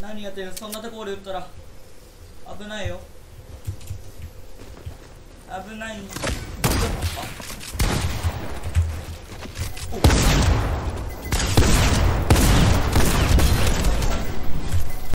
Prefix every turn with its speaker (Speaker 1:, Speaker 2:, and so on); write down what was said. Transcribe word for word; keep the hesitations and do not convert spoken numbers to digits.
Speaker 1: 何やってるの、そんなところで撃ったら危ないよ、危ない。